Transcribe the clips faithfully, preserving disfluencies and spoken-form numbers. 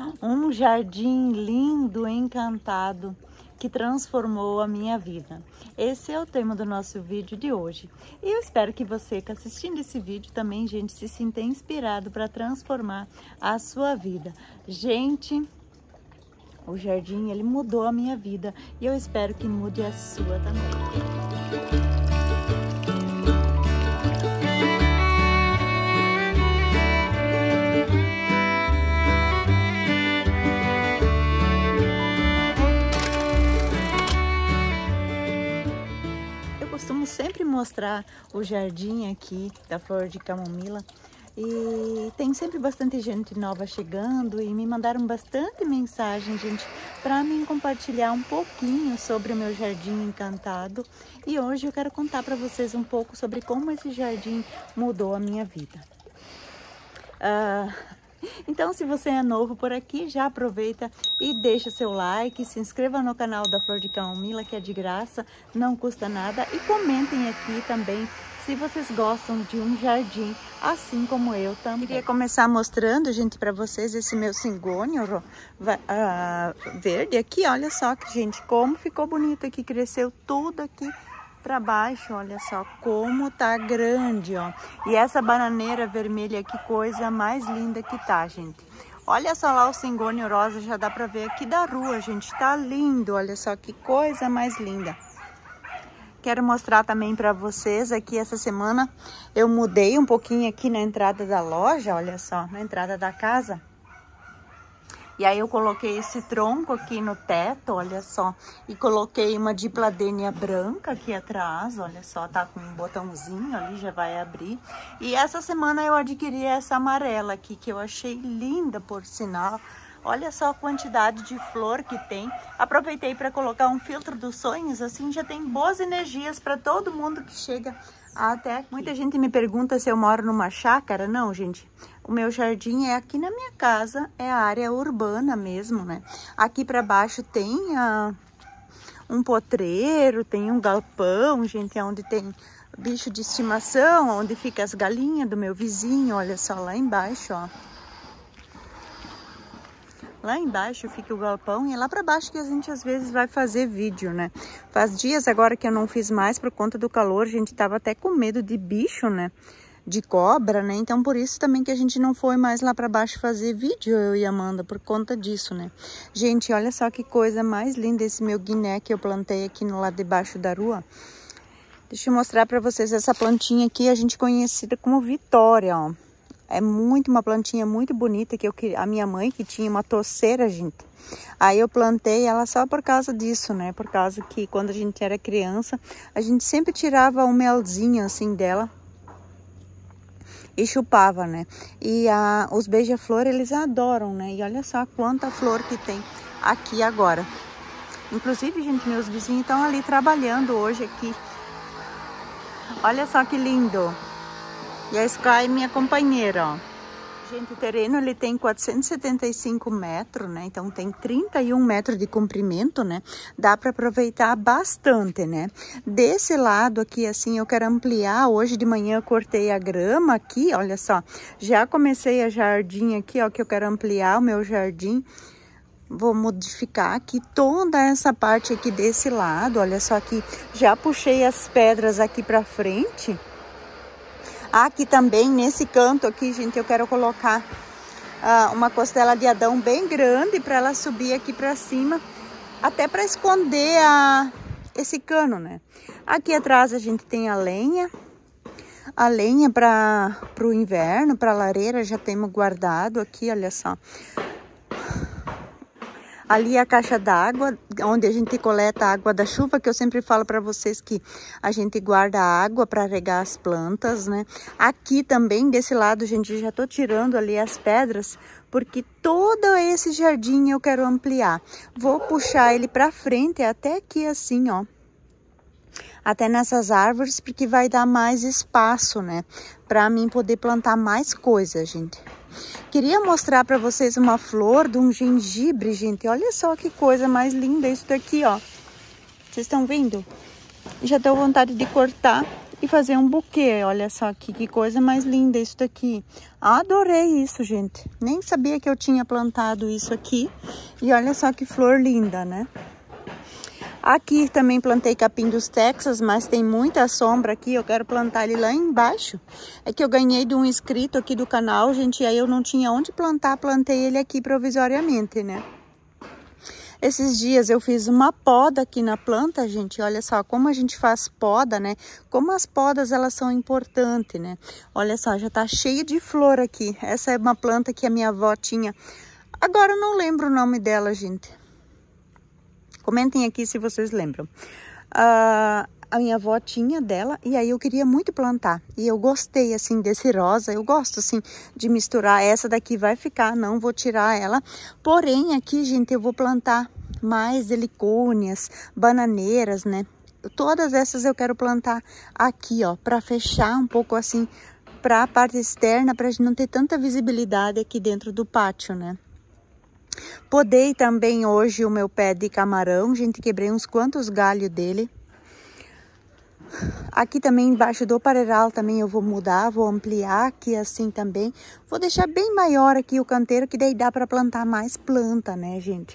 Um jardim lindo, encantado, que transformou a minha vida. Esse é o tema do nosso vídeo de hoje. E eu espero que você que assistindo esse vídeo também, gente, se sinta inspirado para transformar a sua vida. Gente, o jardim, ele mudou a minha vida e eu espero que mude a sua também. Costumo sempre mostrar o jardim aqui da flor de camomila e tem sempre bastante gente nova chegando e me mandaram bastante mensagem, gente, para mim compartilhar um pouquinho sobre o meu jardim encantado. E hoje eu quero contar para vocês um pouco sobre como esse jardim mudou a minha vida. Uh... Então, se você é novo por aqui, já aproveita e deixa seu like, se inscreva no canal da Flor de Camomila, que é de graça, não custa nada. E comentem aqui também se vocês gostam de um jardim, assim como eu também. Queria começar mostrando, gente, para vocês esse meu cingônio uh, verde aqui. Olha só, gente, como ficou bonito aqui, cresceu tudo aqui para baixo, olha só como tá grande, ó. E essa bananeira vermelha, que coisa mais linda que tá, gente. Olha só lá o cingônio rosa, já dá para ver aqui da rua, gente. Tá lindo, olha só que coisa mais linda. Quero mostrar também para vocês aqui, essa semana eu mudei um pouquinho aqui na entrada da loja, olha só, na entrada da casa. E aí eu coloquei esse tronco aqui no teto, olha só. E coloquei uma dipladênia branca aqui atrás, olha só, tá com um botãozinho ali, já vai abrir. E essa semana eu adquiri essa amarela aqui, que eu achei linda, por sinal. Olha só a quantidade de flor que tem. Aproveitei para colocar um filtro dos sonhos, assim já tem boas energias para todo mundo que chega até aqui. Muita gente me pergunta se eu moro numa chácara. Não, gente. O meu jardim é aqui na minha casa, é a área urbana mesmo, né? Aqui para baixo tem uh, um potreiro, tem um galpão, gente, é onde tem bicho de estimação, onde fica as galinhas do meu vizinho, olha só lá embaixo, ó. Lá embaixo fica o galpão e é lá para baixo que a gente às vezes vai fazer vídeo, né? Faz dias agora que eu não fiz mais por conta do calor, a gente tava até com medo de bicho, né? De cobra, né? Então por isso também que a gente não foi mais lá para baixo fazer vídeo, eu e a Amanda, por conta disso, né? Gente, olha só que coisa mais linda esse meu guiné que eu plantei aqui no lado de baixo da rua. Deixa eu mostrar para vocês essa plantinha aqui, a gente conhecida como Vitória, ó. É muito uma plantinha muito bonita que eu a minha mãe que tinha uma toceira, gente. Aí eu plantei ela só por causa disso, né? Por causa que quando a gente era criança, a gente sempre tirava um melzinho assim dela e chupava, né? E a, os beija-flor, eles adoram, né? E olha só quanta flor que tem aqui agora. Inclusive, gente, meus vizinhos estão ali trabalhando hoje aqui. Olha só que lindo. E a Sky, minha companheira, ó. Gente, o terreno, ele tem quatrocentos e setenta e cinco metros, né? Então, tem trinta e um metros de comprimento, né? Dá para aproveitar bastante, né? Desse lado aqui, assim, eu quero ampliar. Hoje de manhã eu cortei a grama aqui, olha só. Já comecei a jardim aqui, ó, que eu quero ampliar o meu jardim. Vou modificar aqui toda essa parte aqui desse lado, olha só aqui. Já puxei as pedras aqui para frente. Aqui também, nesse canto aqui, gente, eu quero colocar uh, uma costela de Adão bem grande para ela subir aqui para cima, até para esconder a, esse cano, né? Aqui atrás a gente tem a lenha, a lenha para o inverno, para a lareira, já temos guardado aqui, olha só. Ali a caixa d'água, onde a gente coleta a água da chuva, que eu sempre falo para vocês que a gente guarda água para regar as plantas, né? Aqui também, desse lado, gente, já tô tirando ali as pedras, porque todo esse jardim eu quero ampliar. Vou puxar ele para frente, até aqui assim, ó. Até nessas árvores, porque vai dar mais espaço, né? Para mim poder plantar mais coisas, gente. Queria mostrar para vocês uma flor de um gengibre, gente. Olha só que coisa mais linda isso daqui, ó. Vocês estão vendo? Já deu vontade de cortar e fazer um buquê. Olha só aqui, que coisa mais linda isso daqui. Adorei isso, gente. Nem sabia que eu tinha plantado isso aqui. E olha só que flor linda, né? Aqui também plantei capim dos Texas, mas tem muita sombra aqui. Eu quero plantar ele lá embaixo. É que eu ganhei de um inscrito aqui do canal, gente. E aí eu não tinha onde plantar, plantei ele aqui provisoriamente, né? Esses dias eu fiz uma poda aqui na planta, gente. Olha só como a gente faz poda, né? Como as podas, elas são importantes, né? Olha só, já tá cheio de flor aqui. Essa é uma planta que a minha avó tinha. Agora eu não lembro o nome dela, gente. Comentem aqui se vocês lembram. Uh, a minha avó tinha dela e aí eu queria muito plantar. E eu gostei, assim, desse rosa. Eu gosto, assim, de misturar. Essa daqui vai ficar, não vou tirar ela. Porém, aqui, gente, eu vou plantar mais helicônias, bananeiras, né? Todas essas eu quero plantar aqui, ó, para fechar um pouco, assim, para a parte externa, para a gente não ter tanta visibilidade aqui dentro do pátio, né? Podei também hoje o meu pé de camarão, gente, quebrei uns quantos galhos dele. Aqui também embaixo do pareiral também eu vou mudar, vou ampliar aqui assim também. Vou deixar bem maior aqui o canteiro, que daí dá para plantar mais planta, né, gente?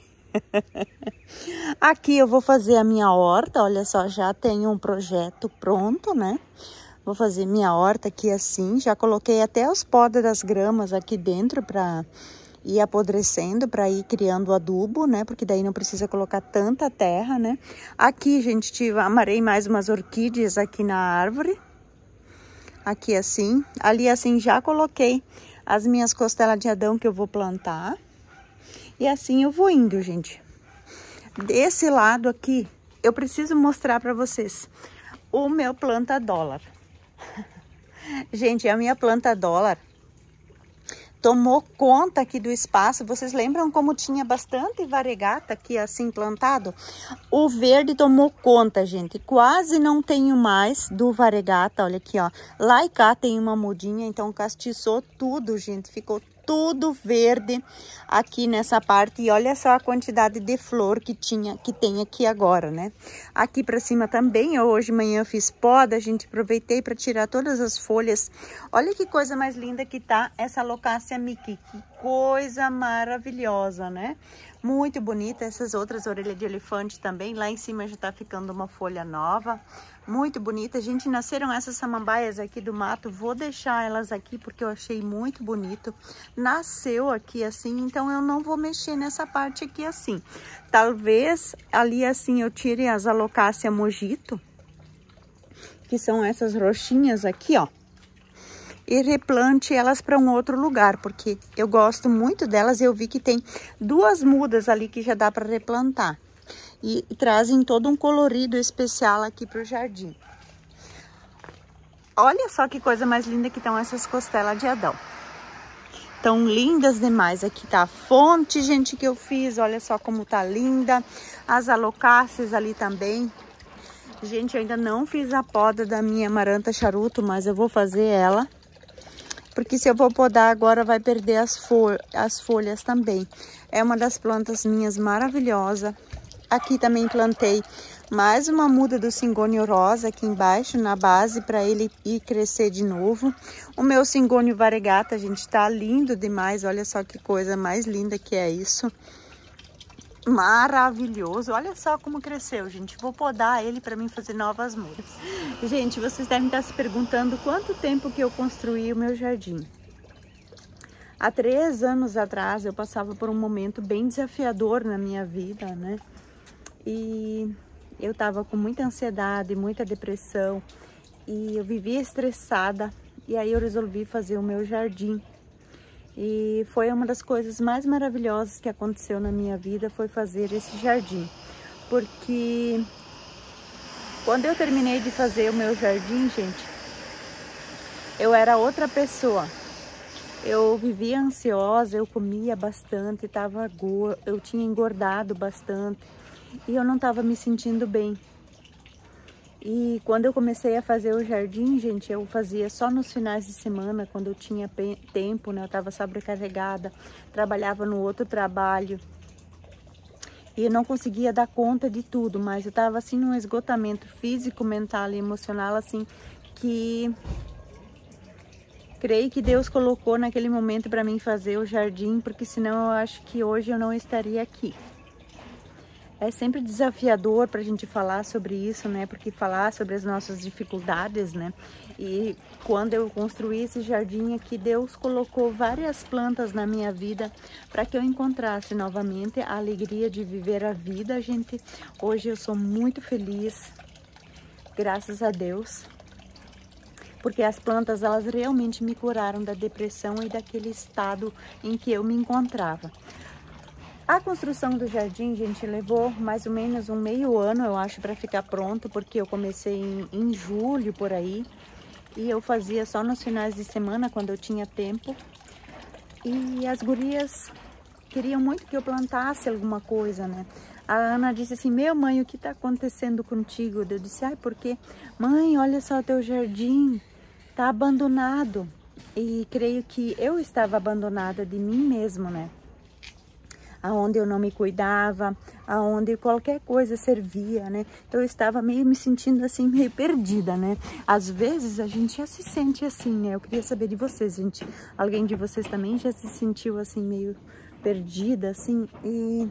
Aqui eu vou fazer a minha horta, olha só, já tenho um projeto pronto, né? Vou fazer minha horta aqui assim, já coloquei até os podas das gramas aqui dentro para ir apodrecendo, para ir criando adubo, né? Porque daí não precisa colocar tanta terra, né? Aqui, gente, tive, amarrei mais umas orquídeas aqui na árvore. Aqui assim. Ali assim já coloquei as minhas costelas de Adão que eu vou plantar. E assim eu vou indo, gente. Desse lado aqui, eu preciso mostrar para vocês o meu planta dólar. Gente, a minha planta dólar tomou conta aqui do espaço. Vocês lembram como tinha bastante variegata aqui assim plantado? O verde tomou conta, gente. Quase não tenho mais do variegata. Olha aqui, ó. Lá e cá tem uma mudinha, então castiçou tudo, gente. Ficou tudo verde aqui nessa parte. E olha só a quantidade de flor que tinha, que tem aqui agora, né? Aqui pra cima também, eu hoje de manhã eu fiz poda, gente, aproveitei para tirar todas as folhas. Olha que coisa mais linda que tá essa Locácia Mickey. Que coisa maravilhosa, né? Muito bonita. Essas outras orelhas de elefante também. Lá em cima já tá ficando uma folha nova. Muito bonita. Gente, nasceram essas samambaias aqui do mato. Vou deixar elas aqui porque eu achei muito bonito. Nasceu aqui assim, então eu não vou mexer nessa parte aqui assim. Talvez ali assim eu tire as Alocácia Mojito, que são essas roxinhas aqui, ó. E replante elas para um outro lugar, porque eu gosto muito delas e eu vi que tem duas mudas ali que já dá para replantar. E trazem todo um colorido especial aqui para o jardim. Olha só que coisa mais linda que estão essas costelas de Adão. Tão lindas demais. Aqui tá a fonte, gente, que eu fiz. Olha só como tá linda. As alocáceas ali também. Gente, eu ainda não fiz a poda da minha amaranta charuto, mas eu vou fazer ela. Porque se eu vou podar agora, vai perder as, fol as folhas também. É uma das plantas minhas maravilhosa. Aqui também plantei mais uma muda do cingônio rosa aqui embaixo, na base, para ele ir crescer de novo. O meu cingônio variegata, gente, tá lindo demais. Olha só que coisa mais linda que é isso. Maravilhoso. Olha só como cresceu, gente. Vou podar ele para mim fazer novas mudas. Gente, vocês devem estar se perguntando quanto tempo que eu construí o meu jardim. Há três anos atrás eu passava por um momento bem desafiador na minha vida, né? E eu tava com muita ansiedade, muita depressão. E eu vivia estressada. E aí eu resolvi fazer o meu jardim. E foi uma das coisas mais maravilhosas que aconteceu na minha vida, foi fazer esse jardim. Porque quando eu terminei de fazer o meu jardim, gente, eu era outra pessoa. Eu vivia ansiosa, eu comia bastante, tava go... eu tinha engordado bastante e eu não estava me sentindo bem. E quando eu comecei a fazer o jardim, gente, eu fazia só nos finais de semana, quando eu tinha tempo, né? Eu estava sobrecarregada, trabalhava no outro trabalho. E eu não conseguia dar conta de tudo, mas eu estava assim num esgotamento físico, mental e emocional, assim, que creio que Deus colocou naquele momento para mim fazer o jardim, porque senão eu acho que hoje eu não estaria aqui. É sempre desafiador para a gente falar sobre isso, né? Porque falar sobre as nossas dificuldades, né? E quando eu construí esse jardim aqui, Deus colocou várias plantas na minha vida para que eu encontrasse novamente a alegria de viver a vida, gente. Hoje eu sou muito feliz, graças a Deus, porque as plantas, elas realmente me curaram da depressão e daquele estado em que eu me encontrava. A construção do jardim, gente, levou mais ou menos um meio ano, eu acho, para ficar pronto, porque eu comecei em, em julho, por aí, e eu fazia só nos finais de semana, quando eu tinha tempo. E as gurias queriam muito que eu plantasse alguma coisa, né? A Ana disse assim, meu mãe, o que tá acontecendo contigo? Eu disse, ai, porque, mãe, olha só o teu jardim, tá abandonado. E creio que eu estava abandonada de mim mesma, né? Aonde eu não me cuidava, aonde qualquer coisa servia, né? Então eu estava meio me sentindo assim, meio perdida, né? Às vezes a gente já se sente assim, né? Eu queria saber de vocês, gente. Alguém de vocês também já se sentiu assim, meio perdida, assim? E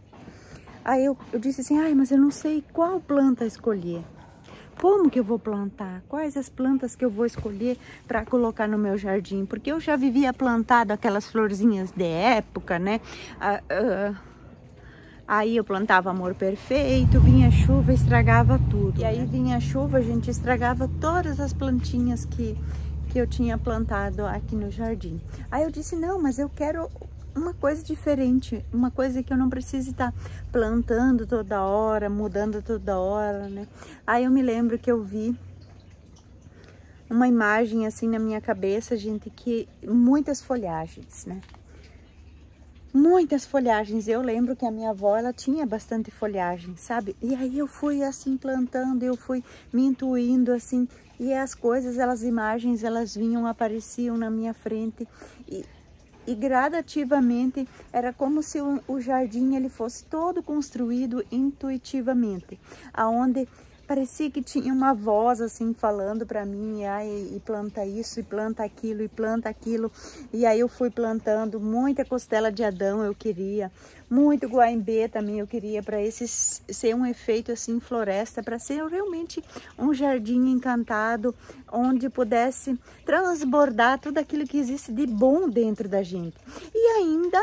aí eu, eu disse assim, ai, mas eu não sei qual planta escolher. Como que eu vou plantar? Quais as plantas que eu vou escolher para colocar no meu jardim? Porque eu já vivia plantado aquelas florzinhas de época, né? Ah, ah, aí eu plantava amor perfeito, vinha chuva, estragava tudo. E aí vinha a chuva, a gente estragava todas as plantinhas que, que eu tinha plantado aqui no jardim. Aí eu disse, não, mas eu quero uma coisa diferente, uma coisa que eu não precise estar plantando toda hora, mudando toda hora, né? Aí eu me lembro que eu vi uma imagem assim na minha cabeça, gente, que muitas folhagens, né? Muitas folhagens. Eu lembro que a minha avó, ela tinha bastante folhagem, sabe? E aí eu fui assim plantando, eu fui me intuindo assim, e as coisas, elas imagens, elas vinham, apareciam na minha frente e E gradativamente era como se o, o jardim ele fosse todo construído intuitivamente, aonde parecia que tinha uma voz assim falando para mim, ai, e planta isso, e planta aquilo, e planta aquilo. E aí eu fui plantando muita costela de Adão, eu queria, muito guaimbê também eu queria, para esse ser um efeito assim floresta, para ser realmente um jardim encantado, onde pudesse transbordar tudo aquilo que existe de bom dentro da gente. E ainda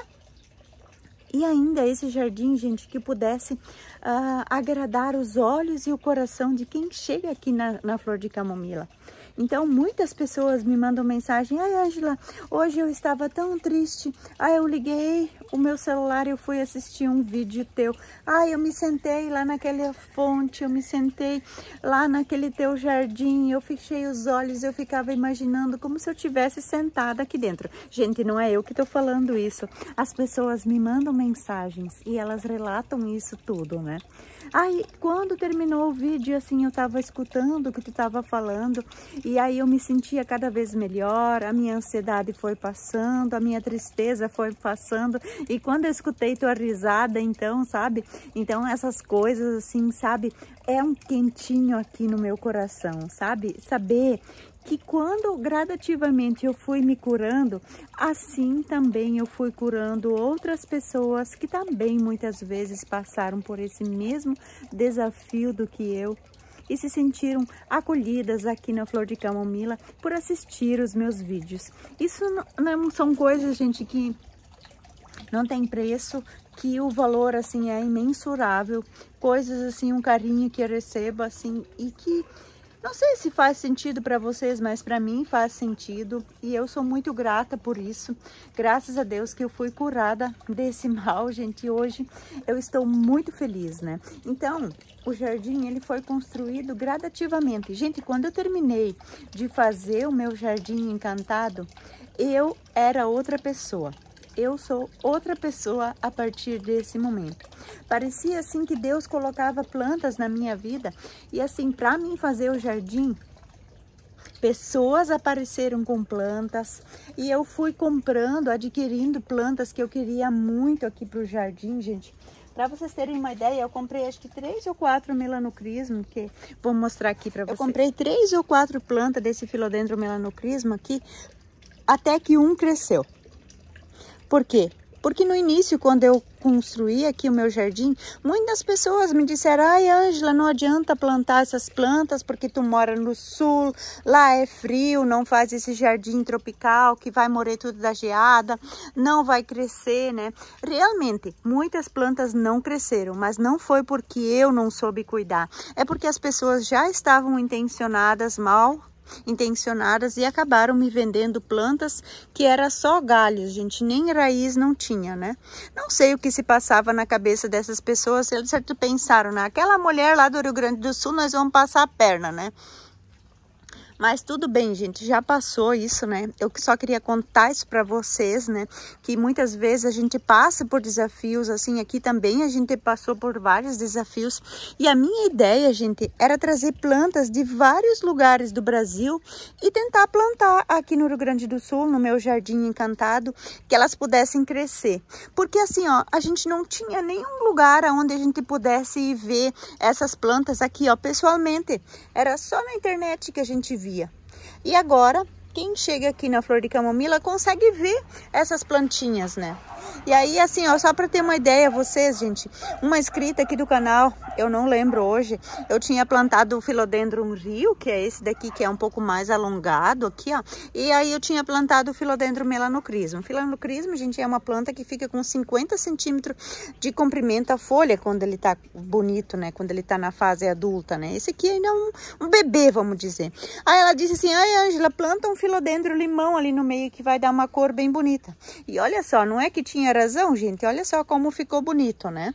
E ainda esse jardim, gente, que pudesse uh, agradar os olhos e o coração de quem chega aqui na, na Flor de Camomila. Então, muitas pessoas me mandam mensagem, ai, Ângela, hoje eu estava tão triste, ai, eu liguei o meu celular e eu fui assistir um vídeo teu, ai, eu me sentei lá naquela fonte, eu me sentei lá naquele teu jardim, eu fechei os olhos, eu ficava imaginando como se eu tivesse sentada aqui dentro. Gente, não é eu que estou falando isso, as pessoas me mandam mensagens e elas relatam isso tudo, né? Aí, quando terminou o vídeo, assim, eu tava escutando o que tu tava falando, e aí eu me sentia cada vez melhor, a minha ansiedade foi passando, a minha tristeza foi passando, e quando eu escutei tua risada, então, sabe? Então, essas coisas, assim, sabe? É um quentinho aqui no meu coração, sabe? Saber que quando gradativamente eu fui me curando, assim também eu fui curando outras pessoas que também muitas vezes passaram por esse mesmo desafio do que eu e se sentiram acolhidas aqui na Flor de Camomila por assistir os meus vídeos. Isso não, não são coisas, gente, que não tem preço, que o valor assim é imensurável, coisas assim, um carinho que eu recebo assim e que não sei se faz sentido para vocês, mas para mim faz sentido e eu sou muito grata por isso. Graças a Deus que eu fui curada desse mal, gente. Hoje eu estou muito feliz, né? Então, o jardim ele foi construído gradativamente. Gente, quando eu terminei de fazer o meu jardim encantado, eu era outra pessoa. Eu sou outra pessoa a partir desse momento. Parecia assim que Deus colocava plantas na minha vida e assim, para mim fazer o jardim, pessoas apareceram com plantas e eu fui comprando, adquirindo plantas que eu queria muito aqui para o jardim, gente. Para vocês terem uma ideia, eu comprei acho que três ou quatro melanocrismo, que vou mostrar aqui para vocês. Eu comprei três ou quatro plantas desse Philodendron melanocrismo aqui, até que um cresceu. Por quê? Porque no início, quando eu construí aqui o meu jardim, muitas pessoas me disseram: ai, Ângela, não adianta plantar essas plantas porque tu mora no sul, lá é frio, não faz esse jardim tropical que vai morrer tudo da geada, não vai crescer, né? Realmente, muitas plantas não cresceram, mas não foi porque eu não soube cuidar, é porque as pessoas já estavam intencionadas, mal intencionadas, e acabaram me vendendo plantas que era só galhos, gente, nem raiz não tinha, né? Não sei o que se passava na cabeça dessas pessoas, eles certo pensaram, naquela mulher lá do Rio Grande do Sul nós vamos passar a perna, né? Mas tudo bem, gente, já passou isso, né? Eu só queria contar isso para vocês, né? Que muitas vezes a gente passa por desafios, assim, aqui também a gente passou por vários desafios. E a minha ideia, gente, era trazer plantas de vários lugares do Brasil e tentar plantar aqui no Rio Grande do Sul, no meu jardim encantado, que elas pudessem crescer. Porque assim, ó, a gente não tinha nenhum lugar onde a gente pudesse ir ver essas plantas aqui, ó, pessoalmente. Era só na internet que a gente via. E agora, quem chega aqui na Flor de Camomila consegue ver essas plantinhas, né? E aí, assim, ó, só para ter uma ideia, vocês, gente, uma inscrita aqui do canal, eu não lembro hoje, eu tinha plantado o Philodendron Rio, que é esse daqui, que é um pouco mais alongado aqui, ó. E aí eu tinha plantado o Philodendron melanocrismo. O Melanocrismo, gente, é uma planta que fica com cinquenta centímetros de comprimento a folha quando ele tá bonito, né? Quando ele tá na fase adulta, né? Esse aqui ainda é um, um bebê, vamos dizer. Aí ela disse assim: ai, Ângela, planta um Philodendron limão ali no meio que vai dar uma cor bem bonita. E olha só, não é que tinha razão, gente, olha só como ficou bonito, né?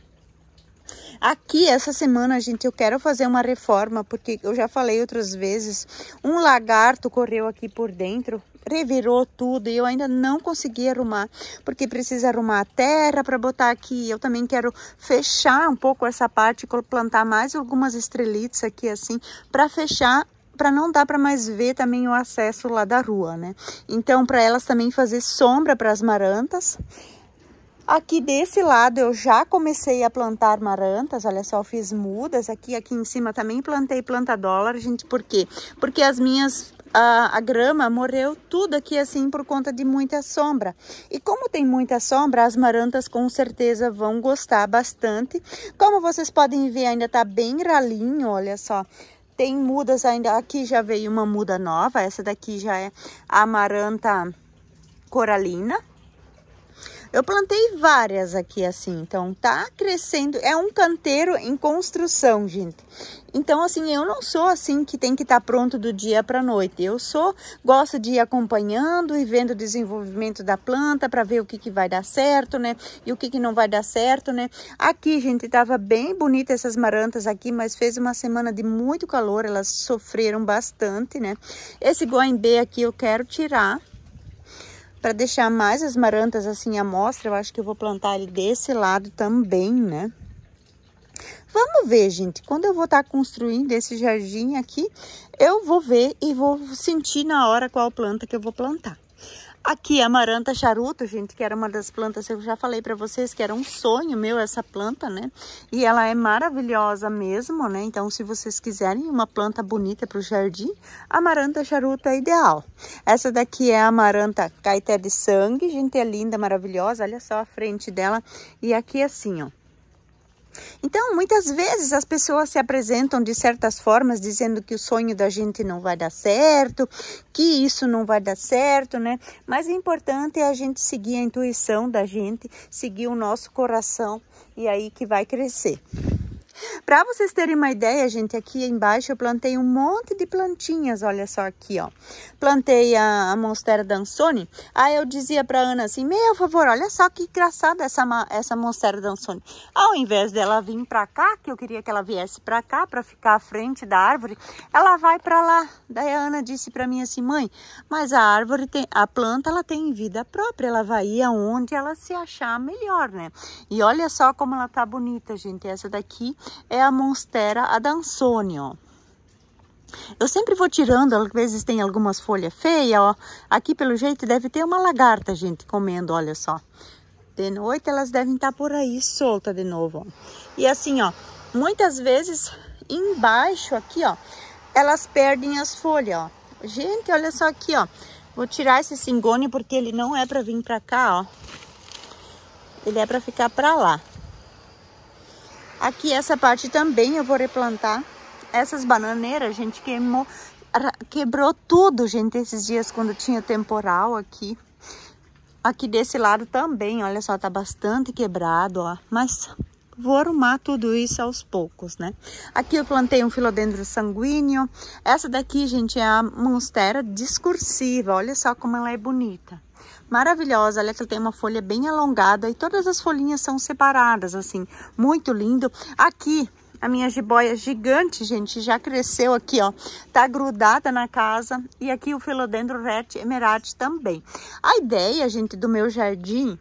Aqui, essa semana, gente, eu quero fazer uma reforma, porque eu já falei outras vezes, um lagarto correu aqui por dentro, revirou tudo e eu ainda não consegui arrumar, porque precisa arrumar a terra para botar aqui. Eu também quero fechar um pouco essa parte, plantar mais algumas estrelites aqui assim, para fechar, para não dar para mais ver também o acesso lá da rua, né? Então, para elas também fazer sombra para as marantas. Aqui desse lado eu já comecei a plantar marantas, olha só, eu fiz mudas aqui, aqui em cima também plantei planta dólar, gente, por quê? Porque as minhas, a, a grama morreu tudo aqui assim por conta de muita sombra. E como tem muita sombra, as marantas com certeza vão gostar bastante. Como vocês podem ver, ainda tá bem ralinho, olha só. Tem mudas ainda, aqui já veio uma muda nova, essa daqui já é a amaranta coralina. Eu plantei várias aqui assim, então tá crescendo, é um canteiro em construção, gente. Então assim, eu não sou assim que tem que estar pronto do dia para noite. Eu sou, gosto de ir acompanhando e vendo o desenvolvimento da planta para ver o que que vai dar certo, né? E o que que não vai dar certo, né? Aqui, gente, tava bem bonita essas marantas aqui, mas fez uma semana de muito calor, elas sofreram bastante, né? Esse guaimbê aqui eu quero tirar para deixar mais as marantas assim à mostra. Eu acho que eu vou plantar ele desse lado também, né? Vamos ver, gente. Quando eu vou estar construindo esse jardim aqui, eu vou ver e vou sentir na hora qual planta que eu vou plantar. Aqui a amaranta charuto, gente, que era uma das plantas, eu já falei para vocês que era um sonho meu essa planta, né? E ela é maravilhosa mesmo, né? Então, se vocês quiserem uma planta bonita para o jardim, a amaranta charuto é ideal. Essa daqui é a amaranta caeté de sangue, gente, é linda, maravilhosa. Olha só a frente dela. E aqui assim, ó. Então, muitas vezes as pessoas se apresentam de certas formas, dizendo que o sonho da gente não vai dar certo, que isso não vai dar certo, né? Mas o importante é a gente seguir a intuição da gente, seguir o nosso coração, e aí que vai crescer. Para vocês terem uma ideia, gente, aqui embaixo eu plantei um monte de plantinhas, olha só aqui, ó. Plantei a, a Monstera Dansoni. Aí eu dizia pra Ana assim, meu favor, olha só que engraçada essa, essa Monstera Dansoni. Ao invés dela vir pra cá, que eu queria que ela viesse pra cá, pra ficar à frente da árvore, ela vai pra lá. Daí a Ana disse pra mim assim, mãe, mas a árvore, tem, a planta, ela tem vida própria, ela vai ir aonde ela se achar melhor, né? E olha só como ela tá bonita, gente, essa daqui é a Monstera Adansoni, ó. Eu sempre vou tirando, às vezes tem algumas folhas feias, ó. Aqui, pelo jeito, deve ter uma lagarta, gente, comendo, olha só. De noite, elas devem estar por aí, solta de novo, ó. E assim, ó, muitas vezes, embaixo aqui, ó, elas perdem as folhas, ó. Gente, olha só aqui, ó. Vou tirar esse cingônio porque ele não é para vir para cá, ó. Ele é para ficar para lá. Aqui, essa parte também eu vou replantar. Essas bananeiras, gente, queimou, quebrou tudo, gente, esses dias quando tinha temporal aqui. Aqui desse lado também, olha só, tá bastante quebrado, ó. Mas vou arrumar tudo isso aos poucos, né? Aqui eu plantei um filodendro sanguíneo. Essa daqui, gente, é a monstera discursiva. Olha só como ela é bonita. Maravilhosa, olha que ela tem uma folha bem alongada e todas as folhinhas são separadas, assim, muito lindo. Aqui, a minha jiboia gigante, gente, já cresceu aqui, ó, tá grudada na casa. E aqui o Philodendron Red Emerald também. A ideia, gente, do meu jardim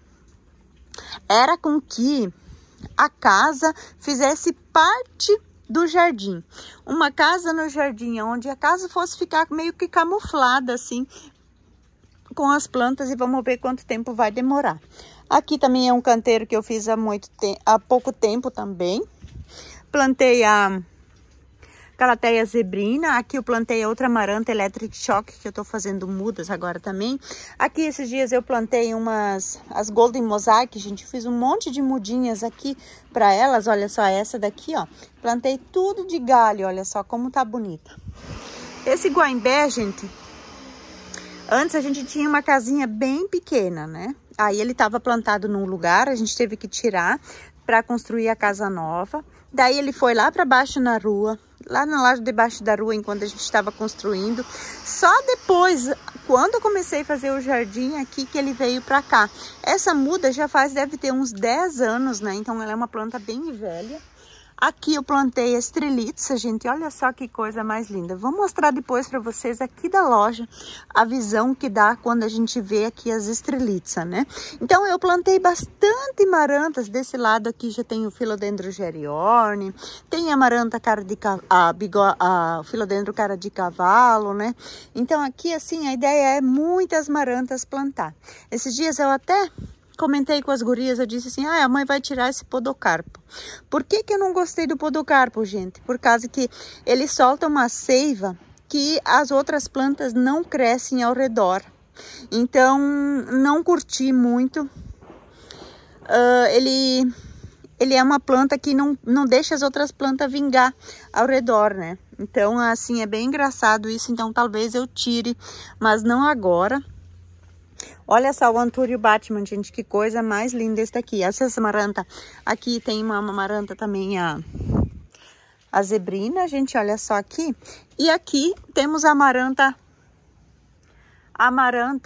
era com que a casa fizesse parte do jardim. Uma casa no jardim, onde a casa fosse ficar meio que camuflada, assim, com as plantas, e vamos ver quanto tempo vai demorar. Aqui também é um canteiro que eu fiz há, muito te há pouco tempo também. Plantei a Calatheia zebrina. Aqui eu plantei a outra amaranta Electric Shock, que eu tô fazendo mudas agora também. Aqui esses dias eu plantei umas, as Golden Mosaic, gente. Fiz um monte de mudinhas aqui para elas. Olha só essa daqui, ó. Plantei tudo de galho, olha só como tá bonita. Esse guaimbé, gente, antes a gente tinha uma casinha bem pequena, né? Aí ele tava plantado num lugar, a gente teve que tirar para construir a casa nova. Daí ele foi lá para baixo na rua, lá no lado debaixo da rua, enquanto a gente estava construindo. Só depois, quando eu comecei a fazer o jardim aqui, que ele veio para cá. Essa muda já faz, deve ter uns dez anos, né? Então ela é uma planta bem velha. Aqui eu plantei a estrelitza, gente, olha só que coisa mais linda. Vou mostrar depois para vocês aqui da loja a visão que dá quando a gente vê aqui as estrelitza, né? Então eu plantei bastante marantas. Desse lado aqui já tem o Philodendron Geriorne, tem a maranta cara de a, bigode, a Philodendron cara de cavalo, né? Então aqui assim a ideia é muitas marantas plantar. Esses dias eu até comentei com as gurias, eu disse assim, ah, a mãe vai tirar esse podocarpo. Por que que eu não gostei do podocarpo, gente? Por causa que ele solta uma seiva que as outras plantas não crescem ao redor. Então, não curti muito. Uh, ele, ele é uma planta que não, não deixa as outras plantas vingar ao redor, né? Então, assim, é bem engraçado isso. Então, talvez eu tire, mas não agora. Olha só o Antúrio Batman, gente, que coisa mais linda esse daqui. Essa amaranta, aqui tem uma amaranta também, a, a zebrina, gente, olha só aqui. E aqui temos a amaranta, a amaranta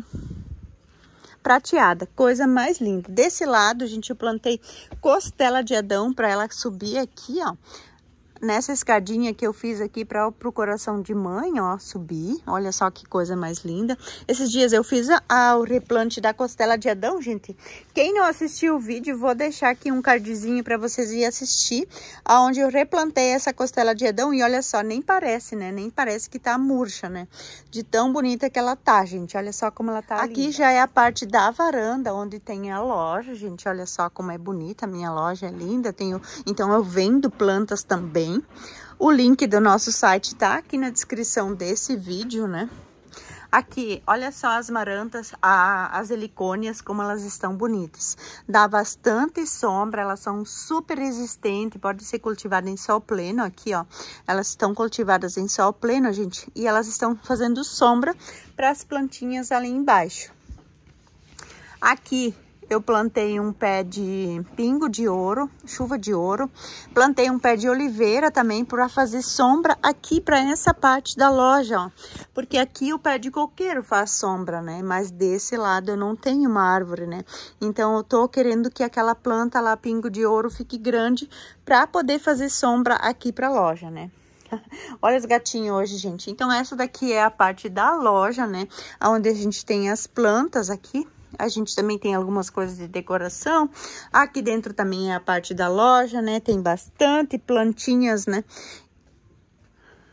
prateada, coisa mais linda. Desse lado, gente, eu plantei costela de Adão para ela subir aqui, ó. Nessa escadinha que eu fiz aqui para o coração de mãe, ó, subir. Olha só que coisa mais linda. Esses dias eu fiz a, a, o replante da costela de Adão, gente. Quem não assistiu o vídeo, vou deixar aqui um cardzinho para vocês irem assistir. Aonde eu replantei essa costela de Adão e olha só, nem parece, né? Nem parece que tá murcha, né? De tão bonita que ela tá, gente. Olha só como ela tá Aqui linda. Já é a parte da varanda, onde tem a loja, gente. Olha só como é bonita, a minha loja é linda. Tenho, então eu vendo plantas também. O link do nosso site tá aqui na descrição desse vídeo, né? Aqui, olha só as marantas, a, as helicônias, como elas estão bonitas. Dá bastante sombra, elas são super resistentes, pode ser cultivada em sol pleno. Aqui, ó, elas estão cultivadas em sol pleno, gente, e elas estão fazendo sombra para as plantinhas ali embaixo. Aqui eu plantei um pé de pingo de ouro, chuva de ouro. Plantei um pé de oliveira também para fazer sombra aqui para essa parte da loja, ó. Porque aqui o pé de coqueiro faz sombra, né? Mas desse lado eu não tenho uma árvore, né? Então eu tô querendo que aquela planta lá, pingo de ouro, fique grande para poder fazer sombra aqui para a loja, né? Olha os gatinhos hoje, gente. Então essa daqui é a parte da loja, né? Onde a gente tem as plantas aqui. A gente também tem algumas coisas de decoração. Aqui dentro também é a parte da loja, né? Tem bastante plantinhas, né?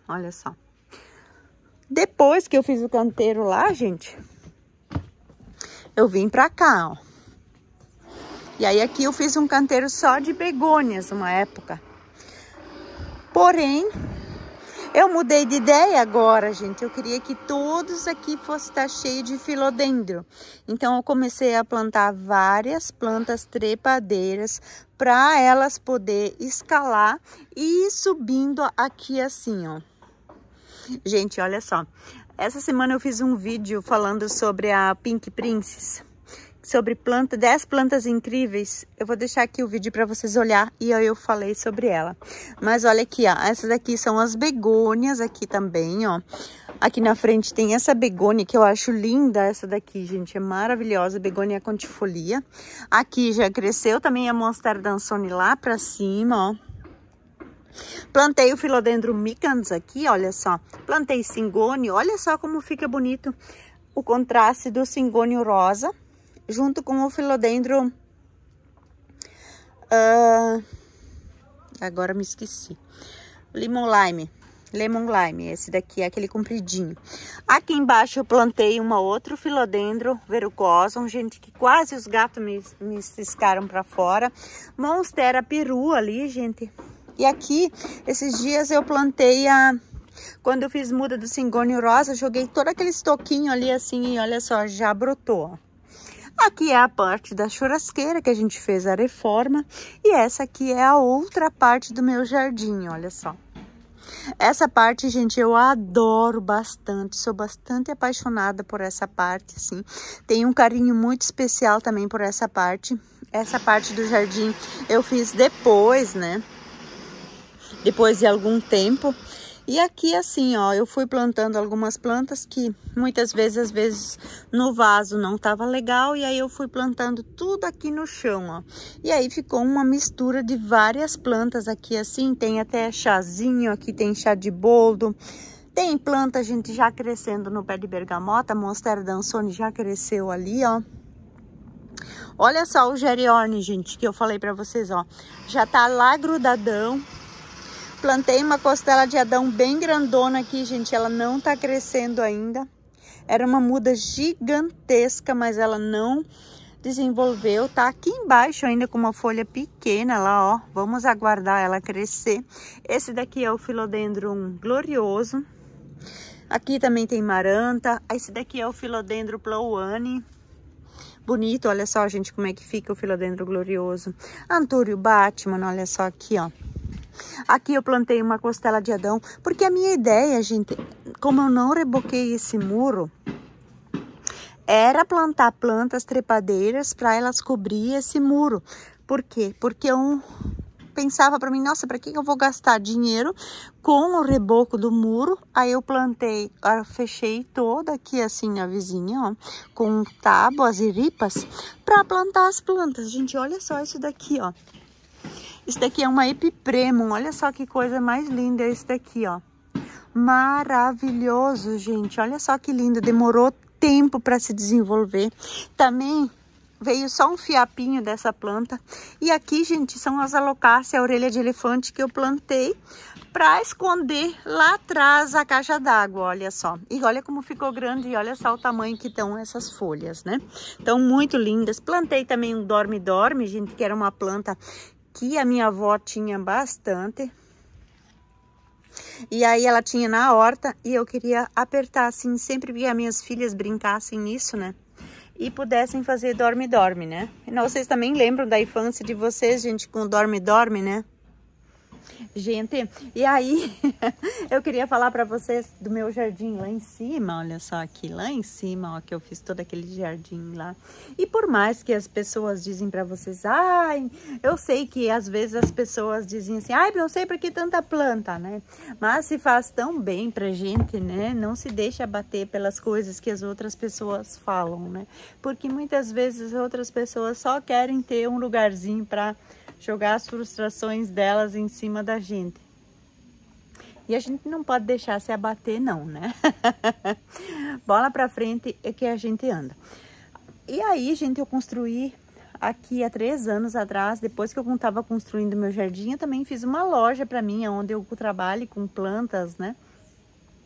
Olha só. Depois que eu fiz o canteiro lá, gente, eu vim pra cá, ó. E aí aqui eu fiz um canteiro só de begônias uma época. Porém, eu mudei de ideia agora, gente. Eu queria que todos aqui fossem estar cheios de filodendro. Então, eu comecei a plantar várias plantas trepadeiras para elas poder escalar e ir subindo aqui assim, ó. Gente, olha só. Essa semana eu fiz um vídeo falando sobre a Pink Princess. Sobre planta, dez plantas incríveis. Eu vou deixar aqui o vídeo para vocês olhar e aí eu falei sobre ela. Mas olha aqui, ó, essas aqui são as begônias aqui também, ó. Aqui na frente tem essa begônia que eu acho linda, essa daqui, gente, é maravilhosa, begônia contifolia. Aqui já cresceu também a Monstera Dansoni lá para cima, ó. Plantei o Philodendron micans aqui, olha só. Plantei cingônio, olha só como fica bonito o contraste do cingônio rosa junto com o Philodendron, uh, agora me esqueci, lemon lime, lemon lime, esse daqui é aquele compridinho. Aqui embaixo eu plantei uma outra Philodendron verrucosum, gente, que quase os gatos me, me ciscaram para fora. Monstera peru ali, gente. E aqui, esses dias eu plantei a... Quando eu fiz muda do cingônio rosa, joguei todo aquele estoquinho ali assim e olha só, já brotou, ó. Aqui é a parte da churrasqueira que a gente fez a reforma. E essa aqui é a outra parte do meu jardim, olha só. Essa parte, gente, eu adoro bastante. Sou bastante apaixonada por essa parte, assim. Tenho um carinho muito especial também por essa parte. Essa parte do jardim eu fiz depois, né? Depois de algum tempo. E aqui assim, ó, eu fui plantando algumas plantas que muitas vezes, às vezes, no vaso não tava legal. E aí eu fui plantando tudo aqui no chão, ó. E aí ficou uma mistura de várias plantas aqui assim. Tem até chazinho, aqui tem chá de boldo. Tem planta, gente, já crescendo no pé de bergamota. A Monstera Dansoni já cresceu ali, ó. Olha só o Gerione, gente, que eu falei pra vocês, ó. Já tá lá grudadão. Plantei uma costela de Adão bem grandona aqui, gente. Ela não tá crescendo ainda. Era uma muda gigantesca, mas ela não desenvolveu. Tá aqui embaixo ainda com uma folha pequena lá, ó. Vamos aguardar ela crescer. Esse daqui é o Philodendron glorioso. Aqui também tem maranta. Esse daqui é o Philodendron plouane. Bonito, olha só, gente, como é que fica o Philodendron glorioso. Antúrio Batman, olha só aqui, ó. Aqui eu plantei uma costela de Adão, porque a minha ideia, gente, como eu não reboquei esse muro, era plantar plantas trepadeiras para elas cobrir esse muro. Por quê? Porque eu pensava para mim, nossa, para que eu vou gastar dinheiro com o reboco do muro? Aí eu plantei, eu fechei toda aqui assim a vizinha, ó, com tábuas e ripas para plantar as plantas. Gente, olha só isso daqui, ó. Esse daqui é uma Epipremum, olha só que coisa mais linda esse daqui, ó. Maravilhoso, gente, olha só que lindo, demorou tempo para se desenvolver. Também veio só um fiapinho dessa planta. E aqui, gente, são as Alocácia, a orelha de elefante que eu plantei para esconder lá atrás a caixa d'água, olha só. E olha como ficou grande e olha só o tamanho que estão essas folhas, né? Estão muito lindas. Plantei também um dorme-dorme, gente, que era uma planta que a minha avó tinha bastante. E aí ela tinha na horta e eu queria apertar assim, sempre que as minhas filhas brincassem nisso, né? E pudessem fazer dorme-dorme, né? E vocês também lembram da infância de vocês, gente, com dorme-dorme, né? Gente, e aí eu queria falar para vocês do meu jardim lá em cima, olha só aqui, lá em cima, ó, que eu fiz todo aquele jardim lá. E por mais que as pessoas dizem para vocês, ai, eu sei que às vezes as pessoas dizem assim, ai, não sei por que tanta planta, né? Mas se faz tão bem pra gente, né? Não se deixa abater pelas coisas que as outras pessoas falam, né? Porque muitas vezes as outras pessoas só querem ter um lugarzinho para jogar as frustrações delas em cima da gente. E a gente não pode deixar se abater, não, né? Bola pra frente é que a gente anda. E aí, gente, eu construí aqui há três anos atrás, depois que eu estava construindo meu jardim, eu também fiz uma loja pra mim, onde eu trabalho com plantas, né?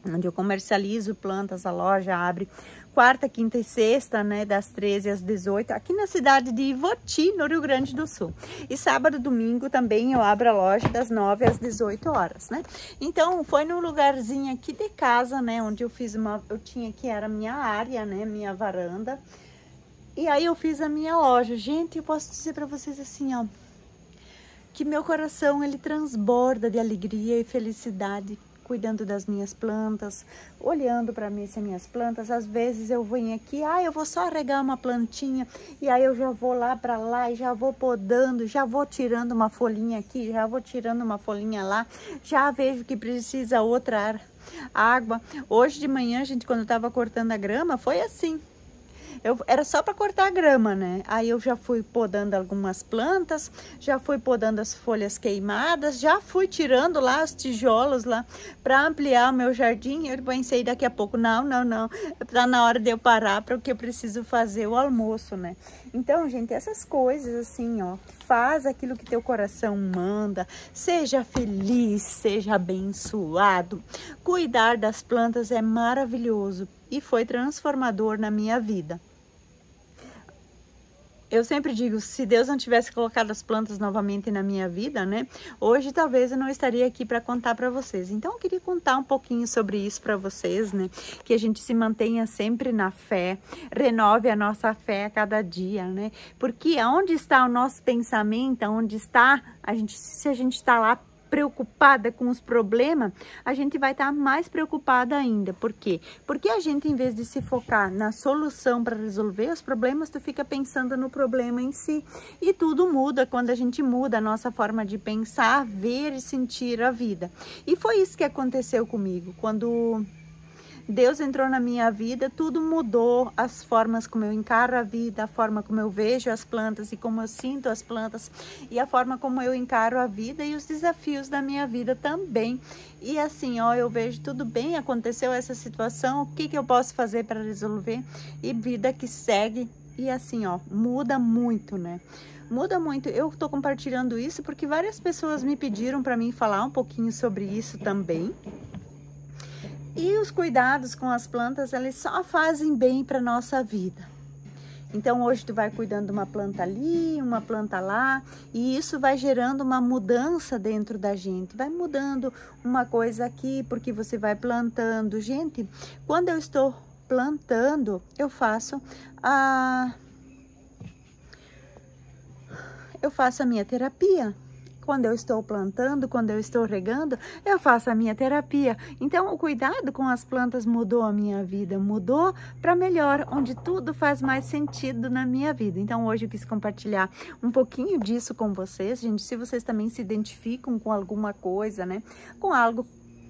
onde eu comercializo plantas. A loja abre quarta, quinta e sexta, né, das treze às dezoito, aqui na cidade de Ivoti, no Rio Grande do Sul. E sábado e domingo também eu abro a loja das nove às dezoito horas, né? Então, foi num lugarzinho aqui de casa, né, onde eu fiz uma, eu tinha aqui, era a minha área, né, minha varanda. E aí eu fiz a minha loja. Gente, eu posso dizer para vocês assim, ó, que meu coração, ele transborda de alegria e felicidade cuidando das minhas plantas, olhando para mim, as minhas plantas. Às vezes eu venho aqui, ah, eu vou só regar uma plantinha, e aí eu já vou lá para lá e já vou podando, já vou tirando uma folhinha aqui, já vou tirando uma folhinha lá, já vejo que precisa outra água. Hoje de manhã, gente, quando eu tava cortando a grama, foi assim. Eu, era só para cortar a grama, né? Aí eu já fui podando algumas plantas, já fui podando as folhas queimadas, já fui tirando lá os tijolos lá para ampliar o meu jardim. Eu pensei daqui a pouco, não, não, não, tá na hora de eu parar para o que eu preciso fazer o almoço, né? Então, gente, essas coisas assim, ó, faz aquilo que teu coração manda, seja feliz, seja abençoado. Cuidar das plantas é maravilhoso e foi transformador na minha vida. Eu sempre digo, se Deus não tivesse colocado as plantas novamente na minha vida, né? Hoje talvez eu não estaria aqui para contar para vocês. Então eu queria contar um pouquinho sobre isso para vocês, né? Que a gente se mantenha sempre na fé, renove a nossa fé a cada dia, né? Porque aonde está o nosso pensamento, aonde está, a gente, se a gente está lá preocupada com os problemas, a gente vai estar mais preocupada ainda. Por quê? Porque a gente, em vez de se focar na solução para resolver os problemas, tu fica pensando no problema em si. E tudo muda quando a gente muda a nossa forma de pensar, ver e sentir a vida. E foi isso que aconteceu comigo. Quando Deus entrou na minha vida, tudo mudou, as formas como eu encaro a vida, a forma como eu vejo as plantas e como eu sinto as plantas e a forma como eu encaro a vida e os desafios da minha vida também. E assim, ó, eu vejo tudo bem, aconteceu essa situação, o que que eu posso fazer para resolver? E vida que segue. E assim, ó, muda muito, né? Muda muito. Eu tô compartilhando isso porque várias pessoas me pediram para mim falar um pouquinho sobre isso também. E os cuidados com as plantas, eles só fazem bem para nossa vida. Então, hoje tu vai cuidando de uma planta ali, uma planta lá, e isso vai gerando uma mudança dentro da gente. Vai mudando uma coisa aqui, porque você vai plantando. Gente, quando eu estou plantando, eu faço a... Eu faço a minha terapia. Quando eu estou plantando, quando eu estou regando, eu faço a minha terapia. Então, o cuidado com as plantas mudou a minha vida, mudou para melhor, onde tudo faz mais sentido na minha vida. Então, hoje eu quis compartilhar um pouquinho disso com vocês, gente. Se vocês também se identificam com alguma coisa, né? Com algo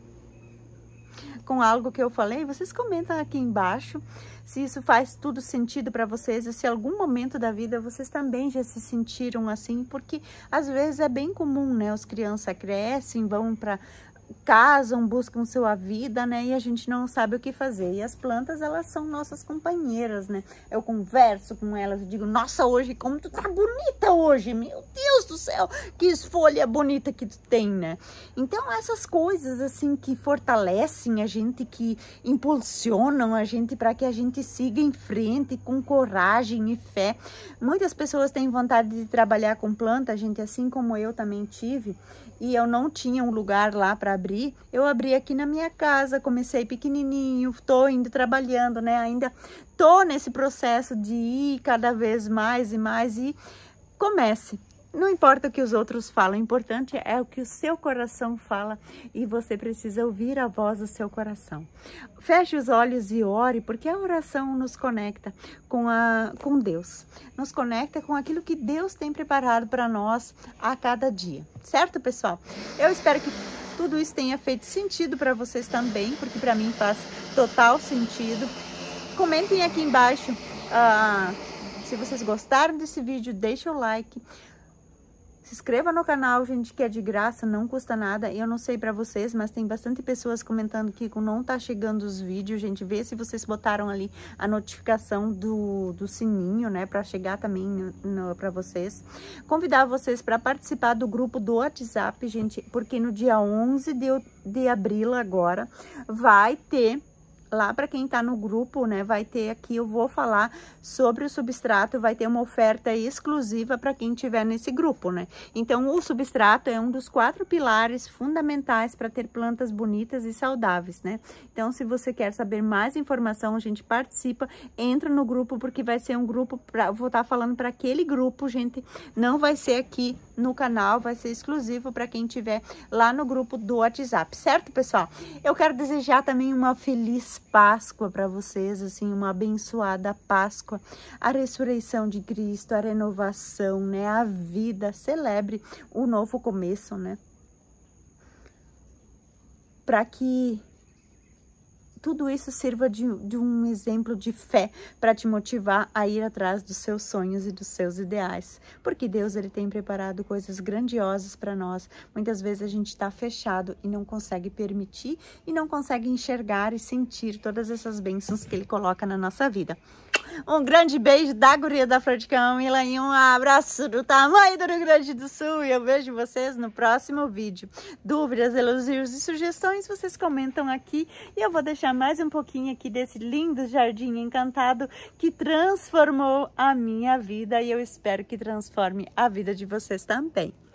com algo que eu falei, vocês comentam aqui embaixo se isso faz tudo sentido para vocês, e se algum momento da vida vocês também já se sentiram assim, porque às vezes é bem comum, né? As crianças crescem, vão para casam, buscam sua vida, né? E a gente não sabe o que fazer. E as plantas, elas são nossas companheiras, né? Eu converso com elas, eu digo, nossa, hoje, como tu tá bonita hoje, meu Deus do céu, que folha bonita que tu tem, né? Então, essas coisas, assim, que fortalecem a gente, que impulsionam a gente para que a gente siga em frente com coragem e fé. Muitas pessoas têm vontade de trabalhar com planta, gente, assim como eu também tive, e eu não tinha um lugar lá para abrir, eu abri aqui na minha casa, comecei pequenininho, tô indo trabalhando, né? Ainda tô nesse processo de ir cada vez mais e mais, e comece. Não importa o que os outros falam, o importante é o que o seu coração fala, e você precisa ouvir a voz do seu coração. Feche os olhos e ore, porque a oração nos conecta com, a, com Deus. Nos conecta com aquilo que Deus tem preparado para nós a cada dia. Certo, pessoal? Eu espero que tudo isso tenha feito sentido para vocês também, porque para mim faz total sentido. Comentem aqui embaixo uh, se vocês gostaram desse vídeo, deixa o like. Se inscreva no canal, gente, que é de graça, não custa nada. Eu não sei pra vocês, mas tem bastante pessoas comentando que não tá chegando os vídeos, gente. Vê se vocês botaram ali a notificação do, do sininho, né, pra chegar também no, no, pra vocês. Convidar vocês pra participar do grupo do WhatsApp, gente, porque no dia onze de, de abril agora vai ter... Lá para quem tá no grupo, né, vai ter aqui, eu vou falar sobre o substrato, vai ter uma oferta exclusiva para quem tiver nesse grupo, né? Então, o substrato é um dos quatro pilares fundamentais para ter plantas bonitas e saudáveis, né? Então, se você quer saber mais informação, a gente participa, entra no grupo, porque vai ser um grupo, pra, vou estar falando para aquele grupo, gente, não vai ser aqui no canal, vai ser exclusivo para quem tiver lá no grupo do WhatsApp, certo, pessoal? Eu quero desejar também uma feliz Páscoa para vocês, assim, uma abençoada Páscoa, a ressurreição de Cristo, a renovação, né, a vida, celebre o novo começo, né, para que tudo isso sirva de, de um exemplo de fé para te motivar a ir atrás dos seus sonhos e dos seus ideais. Porque Deus, ele tem preparado coisas grandiosas para nós. Muitas vezes a gente está fechado e não consegue permitir e não consegue enxergar e sentir todas essas bênçãos que ele coloca na nossa vida. Um grande beijo da guria da Flor de Camomila e um abraço do tamanho do Rio Grande do Sul. E eu vejo vocês no próximo vídeo. Dúvidas, elogios e sugestões, vocês comentam aqui. E eu vou deixar mais um pouquinho aqui desse lindo jardim encantado que transformou a minha vida. E eu espero que transforme a vida de vocês também.